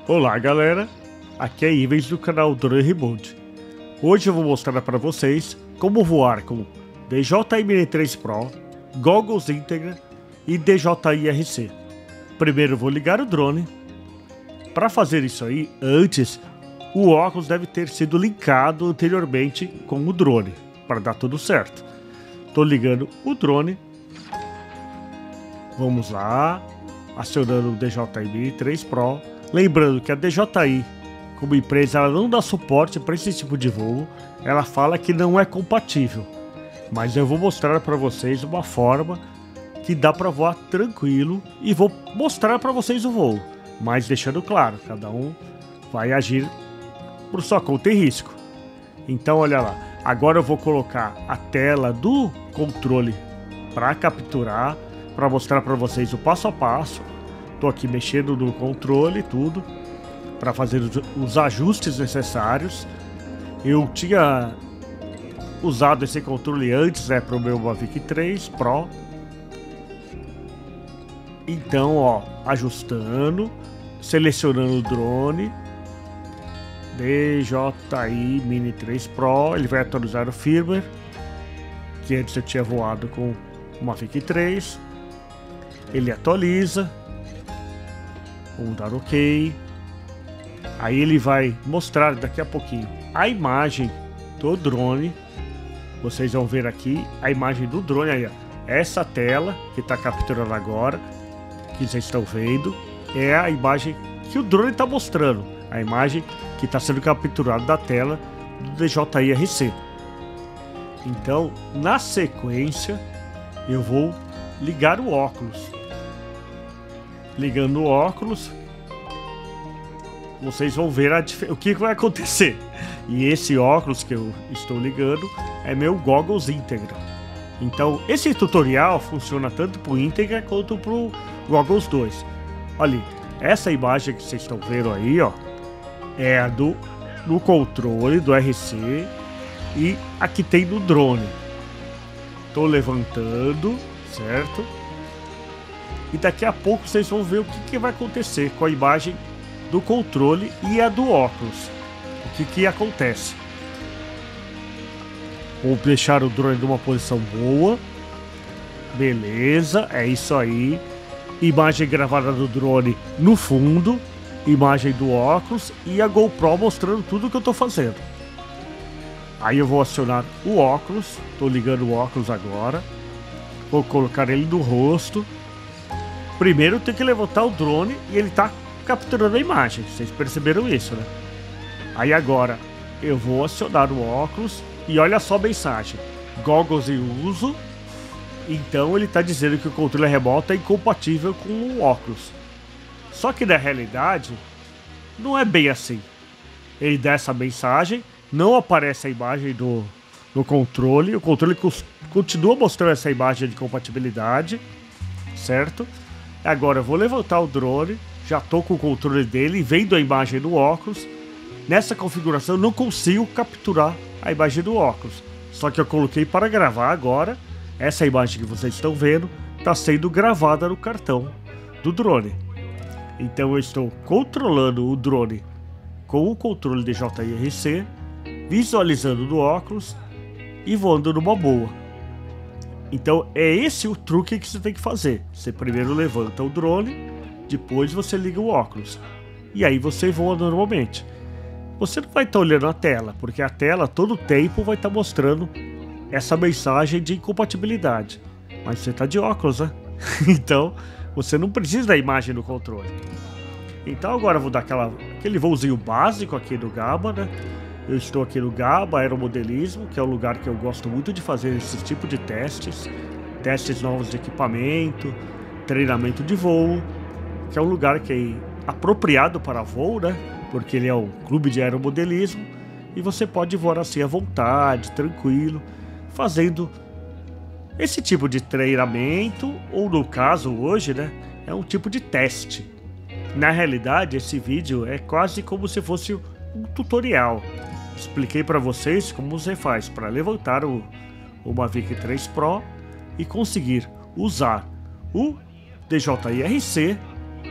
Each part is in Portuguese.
Olá galera, aqui é Ivens do canal Drone Remote. Hoje eu vou mostrar para vocês como voar com DJI Mini 3 Pro, Goggles íntegra e DJI RC. Primeiro eu vou ligar o drone. Para fazer isso aí, antes, o óculos deve ter sido linkado anteriormente com o drone, para dar tudo certo. Estou ligando o drone. Vamos lá, acionando o DJI Mini 3 Pro. Lembrando que a DJI, como empresa, ela não dá suporte para esse tipo de voo. Ela fala que não é compatível. Mas eu vou mostrar para vocês uma forma que dá para voar tranquilo e vou mostrar para vocês o voo. Mas deixando claro, cada um vai agir por sua conta e risco. Então olha lá, agora eu vou colocar a tela do controle para capturar, para mostrar para vocês o passo a passo. Estou aqui mexendo no controle e tudo para fazer os ajustes necessários. Eu tinha usado esse controle antes, para o meu Mavic 3 Pro. Então, ó, ajustando, selecionando o drone, DJI Mini 3 Pro, ele vai atualizar o firmware, que antes eu tinha voado com o Mavic 3. Ele atualiza. Vamos dar OK. Aí ele vai mostrar daqui a pouquinho a imagem do drone. Vocês vão ver aqui a imagem do drone aí, ó. Essa tela que está capturando agora, que vocês estão vendo, é a imagem que o drone está mostrando. A imagem que está sendo capturada da tela do DJI RC. Então, na sequência, eu vou ligar o óculos. Ligando o óculos, vocês vão ver o que vai acontecer. E esse óculos que eu estou ligando é meu Goggles íntegra. Então esse tutorial funciona tanto para o íntegra quanto para o Goggles 2. Olha, essa imagem que vocês estão vendo aí, ó, é a do controle do RC e aqui tem do drone. Estou levantando, certo? E daqui a pouco vocês vão ver o que vai acontecer com a imagem do controle e a do óculos. O que acontece. Vou deixar o drone numa posição boa. Beleza, é isso aí. Imagem gravada do drone no fundo. Imagem do óculos e a GoPro mostrando tudo que eu estou fazendo. Aí eu vou acionar o óculos. Estou ligando o óculos agora. Vou colocar ele no rosto. Primeiro tem que levantar o drone e ele está capturando a imagem. Vocês perceberam isso, né? Aí agora eu vou acionar o óculos e olha só a mensagem: Goggles em uso. Então ele está dizendo que o controle remoto é incompatível com o óculos. Só que na realidade não é bem assim. Ele dá essa mensagem, não aparece a imagem do controle. O controle continua mostrando essa imagem de compatibilidade, certo? Agora eu vou levantar o drone, já estou com o controle dele e vendo a imagem do óculos. Nessa configuração eu não consigo capturar a imagem do óculos. Só que eu coloquei para gravar agora. Essa imagem que vocês estão vendo está sendo gravada no cartão do drone. Então eu estou controlando o drone com o controle DJI RC, visualizando no óculos e voando numa boa. Então é esse o truque que você tem que fazer. Você primeiro levanta o drone, depois você liga o óculos. E aí você voa normalmente. Você não vai estar olhando a tela, porque a tela todo o tempo vai estar mostrando essa mensagem de incompatibilidade. Mas você está de óculos, né? Então você não precisa da imagem do controle. Então agora eu vou dar aquele voozinho básico aqui do GABA, né? Eu estou aqui no GABA Aeromodelismo, que é um lugar que eu gosto muito de fazer esse tipo de testes. Testes novos de equipamento, treinamento de voo, que é um lugar que é apropriado para voo, né? Porque ele é um clube de aeromodelismo e você pode voar assim à vontade, tranquilo, fazendo esse tipo de treinamento, ou no caso hoje, né? É um tipo de teste. Na realidade, esse vídeo é quase como se fosse um tutorial. Expliquei para vocês como você faz para levantar o Mavic 3 Pro e conseguir usar o DJI RC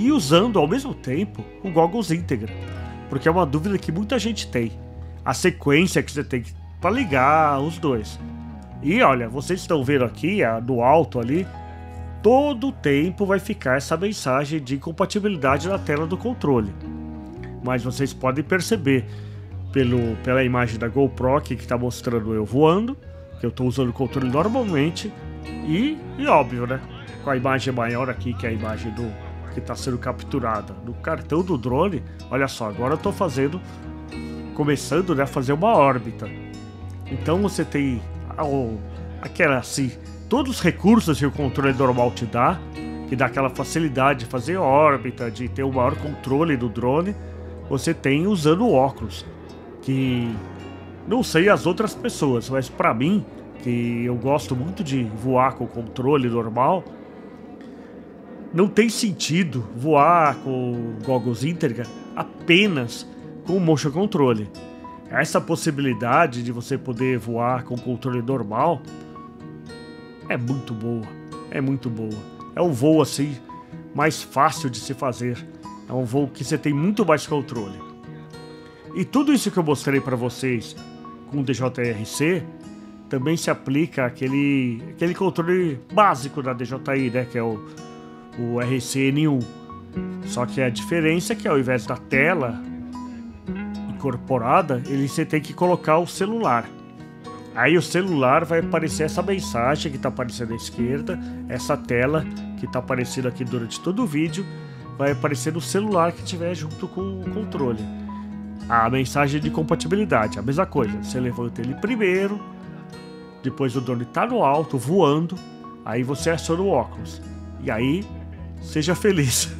e usando ao mesmo tempo o Goggles Integra, porque é uma dúvida que muita gente tem, a sequência que você tem para ligar os dois. E olha, vocês estão vendo aqui no alto ali, todo o tempo vai ficar essa mensagem de incompatibilidade na tela do controle, mas vocês podem perceber pela imagem da GoPro aqui que está mostrando eu voando, que eu estou usando o controle normalmente, e óbvio, né, com a imagem maior aqui, que é a imagem que está sendo capturada no cartão do drone. Olha só, agora eu estou começando, né, a fazer uma órbita. Então você tem aquela assim, todos os recursos que o controle normal te dá, que dá aquela facilidade de fazer órbita, de ter um maior controle do drone, você tem usando o óculos, que não sei as outras pessoas, mas para mim, que eu gosto muito de voar com o controle normal, não tem sentido voar com o Goggles Integra apenas com o Motion Controle. Essa possibilidade de você poder voar com o controle normal é muito boa, é muito boa. É um voo assim mais fácil de se fazer, é um voo que você tem muito mais controle. E tudo isso que eu mostrei para vocês com o DJI-RC também se aplica àquele controle básico da DJI, né, que é o RC-N1. Só que a diferença é que ao invés da tela incorporada, você tem que colocar o celular. Aí o celular vai aparecer essa mensagem que está aparecendo à esquerda, essa tela que está aparecendo aqui durante todo o vídeo, vai aparecer no celular que tiver junto com o controle. A mensagem de compatibilidade, a mesma coisa, você levanta ele primeiro, depois o drone está no alto, voando, aí você aciona o óculos. E aí, seja feliz.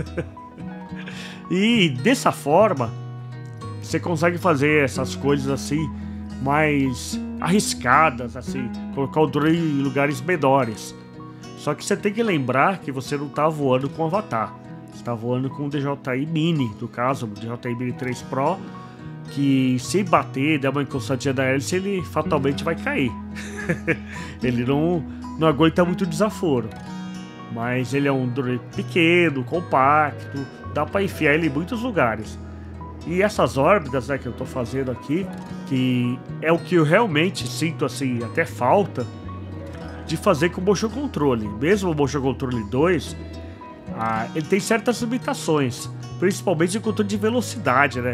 E dessa forma, você consegue fazer essas coisas assim, mais arriscadas, assim, colocar o drone em lugares menores. Só que você tem que lembrar que você não está voando com o Avatar. Você está voando com o DJI Mini, no caso, o DJI Mini 3 Pro, que se bater, der uma encostadinha da hélice, ele fatalmente vai cair. Ele não aguenta muito desaforo. Mas ele é um drone pequeno, compacto, dá para enfiar ele em muitos lugares. E essas órbitas, né, que eu tô fazendo aqui, que é o que eu realmente sinto assim, até falta de fazer com o Motion Controle. Mesmo o Motion Controle 2, ele tem certas limitações, principalmente o controle de velocidade, né?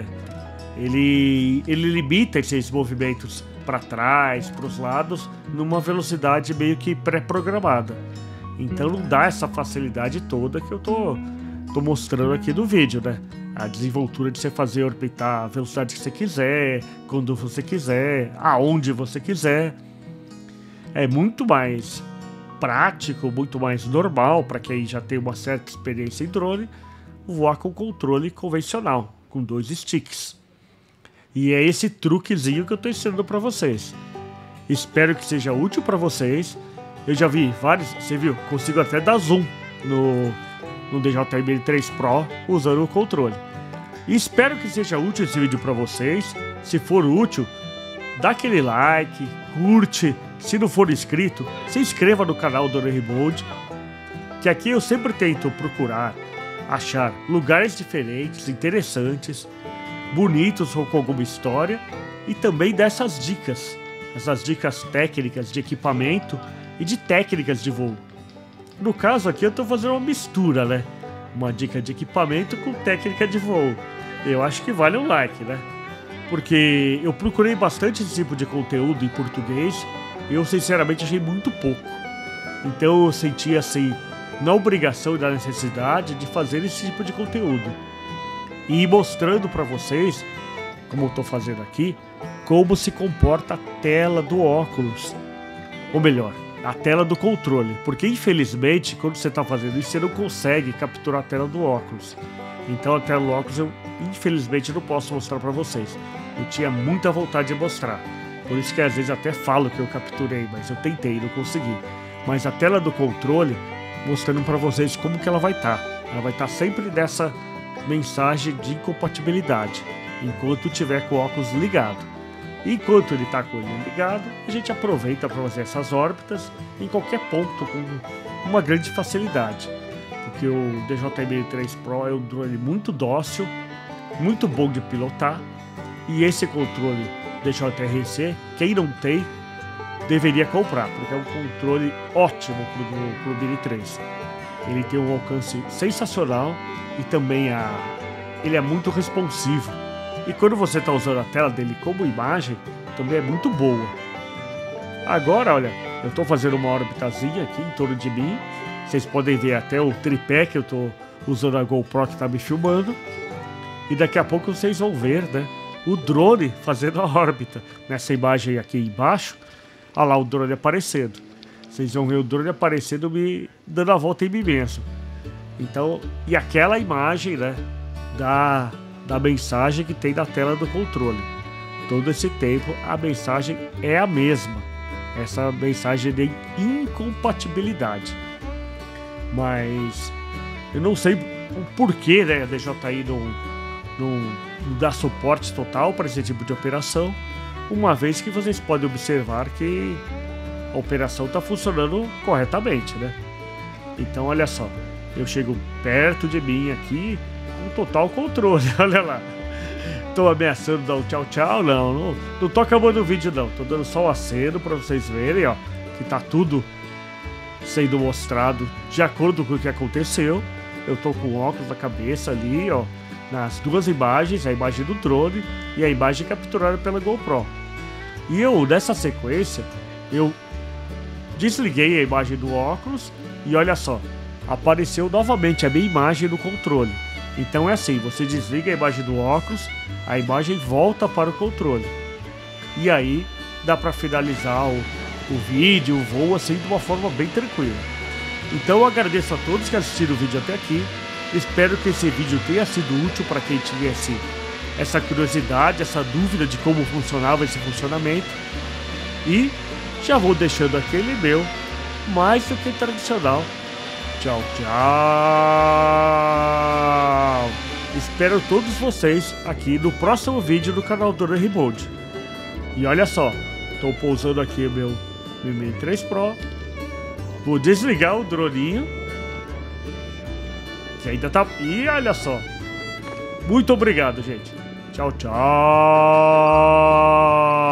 Ele limita esses movimentos para trás, para os lados, numa velocidade meio que pré-programada. Então não dá essa facilidade toda que eu tô mostrando aqui no vídeo, né? A desenvoltura de você fazer orbitar a velocidade que você quiser, quando você quiser, aonde você quiser. É muito mais prático, muito mais normal para quem já tem uma certa experiência em drone, voar com controle convencional, com 2 sticks. E é esse truquezinho que eu estou ensinando para vocês. Espero que seja útil para vocês. Eu já vi vários, você viu, consigo até dar zoom no DJI Mini 3 Pro usando o controle. E espero que seja útil esse vídeo para vocês. Se for útil, dá aquele like, curte. Se não for inscrito, se inscreva no canal do Remote, que aqui eu sempre tento procurar achar lugares diferentes, interessantes, bonitos ou com alguma história, e também dessas dicas, essas dicas técnicas de equipamento e de técnicas de voo. No caso aqui eu estou fazendo uma mistura, né? Uma dica de equipamento com técnica de voo. Eu acho que vale um like, né? Porque eu procurei bastante esse tipo de conteúdo em português e eu sinceramente achei muito pouco. Então eu senti assim, na obrigação e na necessidade de fazer esse tipo de conteúdo. E mostrando para vocês, como eu estou fazendo aqui, como se comporta a tela do óculos. Ou melhor, a tela do controle. Porque infelizmente, quando você está fazendo isso, você não consegue capturar a tela do óculos. Então a tela do óculos eu infelizmente não posso mostrar para vocês. Eu tinha muita vontade de mostrar. Por isso que às vezes até falo que eu capturei, mas eu tentei e não consegui. Mas a tela do controle, mostrando para vocês como que ela vai estar. Ela vai estar sempre dessa mensagem de incompatibilidade, enquanto tiver com o óculos ligado. Enquanto ele está com ele ligado, a gente aproveita para fazer essas órbitas em qualquer ponto com uma grande facilidade. que o DJI-3 Pro é um drone muito dócil, muito bom de pilotar. E esse controle DJI-RC, quem não tem, deveria comprar, porque é um controle ótimo para o Mini 3. Ele tem um alcance sensacional e também ele é muito responsivo. E quando você está usando a tela dele como imagem, também é muito boa. Agora, olha, eu estou fazendo uma orbitazinha aqui em torno de mim. Vocês podem ver até o tripé que eu estou usando, a GoPro que está me filmando. E daqui a pouco vocês vão ver, né, o drone fazendo a órbita. Nessa imagem aqui embaixo, olha lá o drone aparecendo. Vocês vão ver o drone aparecendo, me dando a volta em mim mesmo. Então, e aquela imagem, né, da mensagem que tem na tela do controle. Todo esse tempo a mensagem é a mesma. Essa mensagem de incompatibilidade. Mas eu não sei o porquê, né, a DJI não dá suporte total para esse tipo de operação, uma vez que vocês podem observar que a operação está funcionando corretamente, né? Então olha só, eu chego perto de mim aqui com total controle, olha lá. Tô ameaçando dar um tchau tchau, não tô acabando o vídeo não, tô dando só o aceno para vocês verem, ó, que tá tudo sendo mostrado de acordo com o que aconteceu. Eu tô com óculos na cabeça ali, ó, nas duas imagens, a imagem do drone e a imagem capturada pela GoPro. E eu, nessa sequência, eu desliguei a imagem do óculos e olha só, apareceu novamente a minha imagem no controle. Então é assim, você desliga a imagem do óculos, a imagem volta para o controle. E aí dá para finalizar o vídeo, o voo assim de uma forma bem tranquila. Então eu agradeço a todos que assistiram o vídeo até aqui. Espero que esse vídeo tenha sido útil para quem tinha essa curiosidade, essa dúvida de como funcionava esse funcionamento. E já vou deixando aquele meu mais do que tradicional. Tchau, tchau! Espero todos vocês aqui no próximo vídeo do canal Drone Remote. E olha só, estou pousando aqui o meu Mini 3 Pro. Vou desligar o droninho, que ainda tá... E olha só. Muito obrigado, gente. Tchau, tchau.